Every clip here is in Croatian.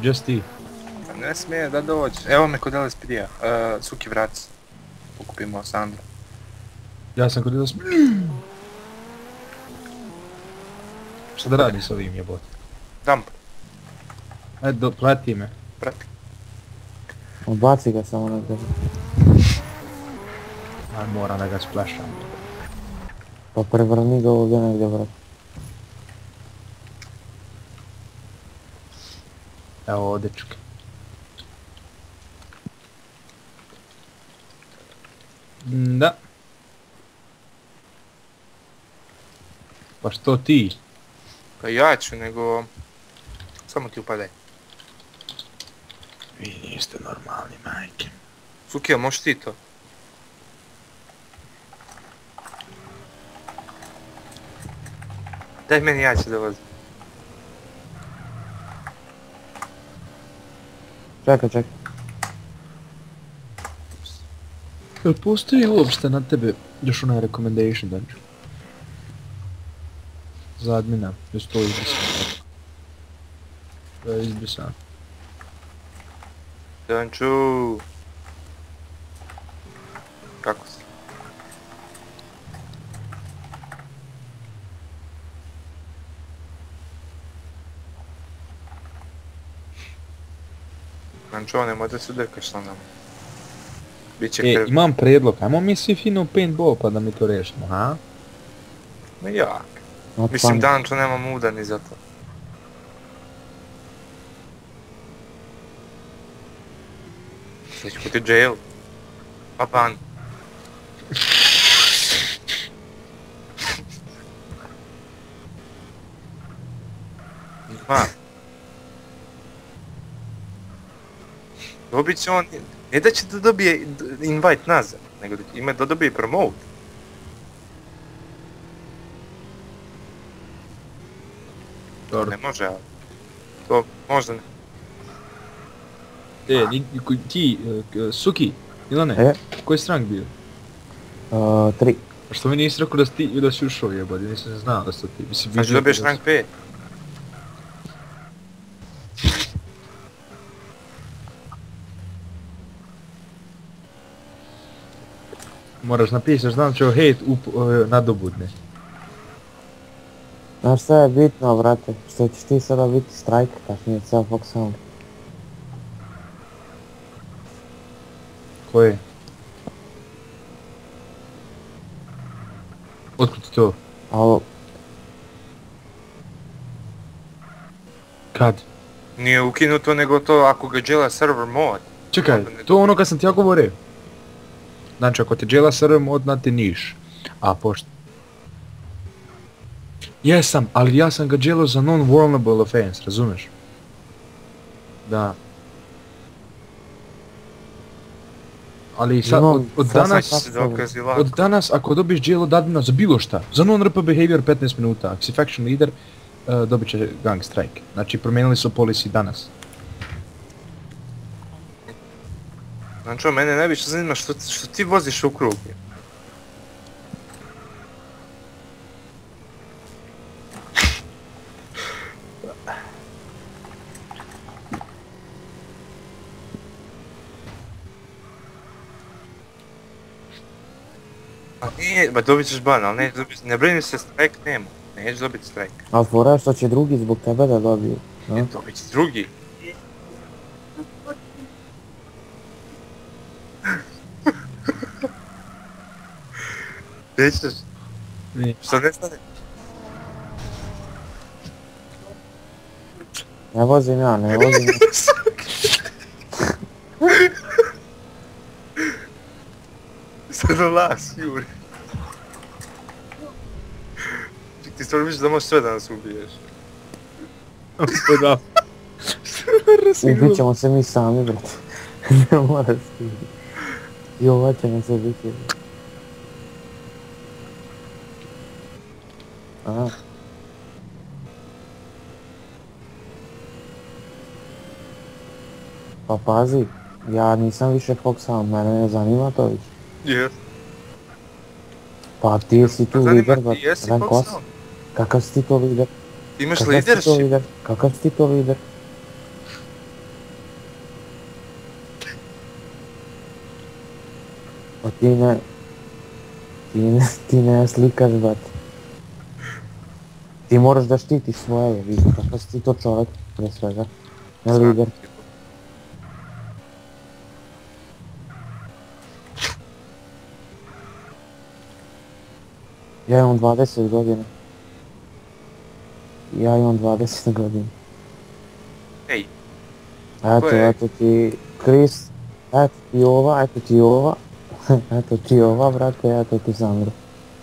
Just ti. Ne smije da dođe. Evo me kod LSPD-a. Suki vrac. Pokupimo Sandra. Ja sam kod LSPD. Šta da radi s ovim jebote? Dump. Ajde, plati me. Prati. Odbaci ga samo na tebe. Aj, moram da ga splašam. Pa prevrni ga ovdje negdje, brat. Evo, dečke. Da. Pa što ti? Pa ja ću, nego... Samo ti upadaj. Vi niste normalni, majke. Suki, možeš ti to? Daj meni, ja ću da vozim. Čekaj. Jel postoji uopšte na tebe još onaj recommendation dungeon? Za admina, još to izbrisano. To je izbrisano. Danču. Kako si? Danču, nemoj da se drkaš sa nama. Biće krv. Imam prijedlog, ajmo mi svi fino u paintball pa da mi to rešimo, ha? Ma jak. Mislim, Danču nema muda ni za to. Već kod je jail. Pa ban. Ma. Dobit će on, ne da će da dobije invite nazad, nego da ima da dobije promote. To ne može, ali to možda ne. Ti, Suki, ili ne? E? Koji strank bio? 3. A što mi nisi rekao da si ušao jebodi, nisam znao da si to ti. Znači dobiješ rank 5. Moraš napisati, znam će o hate nadobudne. Znaš šta je bitno, brate? Što ćeš ti sada biti strike, kasnije ceo Fox Sound. Koje? Otkud ti to? Alo, Kad? Nije ukinuto, nego to ako ga džela server mod. Čekaj, to je ono kad sam ti ja govorio. Znači, ako te džela server mod, na te niš. A pošto... Jesam, ali ja sam ga dželao za non-vulnerable offense, razumeš? Da. Ali sad, od danas ako dobiš dželo od admina za bilo šta, za non-RP behavior 15 minuta, ako si faction leader, dobit će gang strike. Znači, promijenili su policy danas. Znači, mene najviše zanima što ti voziš u krug. A nije, ba dobit ćeš ban, ali neće dobiti, ne brini se, strike nema, neće dobiti strike. ali fora je što će drugi zbog tebe da dobiju. Ne, dobit će drugi. Nećeš? Ne. Što ne stane? Ne vozim ja. Sad las, Juri. Ti stvarno misliš da možeš sve da nas ubiješ? Da. Ubit ćemo se mi sami, brate. Ne mora se. I ova će nam se biti. Aha. Pa pazi, ja nisam više Fox Sound, mene ne zanima to više. Jes. Pa ti si tu Zanima lider, ti, brate. jesi Rank Fox 8. Sound? Kakav si ti to lider? Ti imaš Kakav si ti to leadership? lider? Kakav si ti to lider? Pa ti ne slikaš, brate. Ti moraš da štitiš svoje, vidi, pa što si ti to čovjek, prije svega, ne lider. Ja imam 20 godina. Ja imam 20 godina. Ej. Eto ti Chris, eto ti ova, eto ti ova, eto ti ova, brate, eto ti Sandro.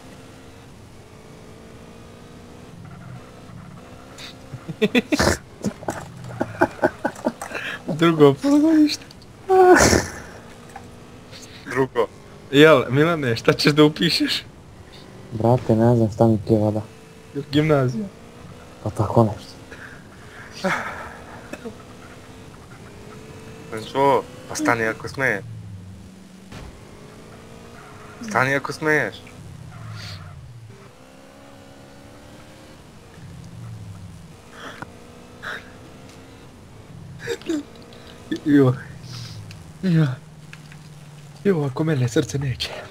Drugo polugodište. Drugo. Jel, Milane, šta ćeš da upišeš? Brate, ne znam šta mi pjeva da. Gimnazija. Pa tako nešto. Čo? Pa stani ako smiješ. Stani ako smiješ. Jo, ako mene srce neće.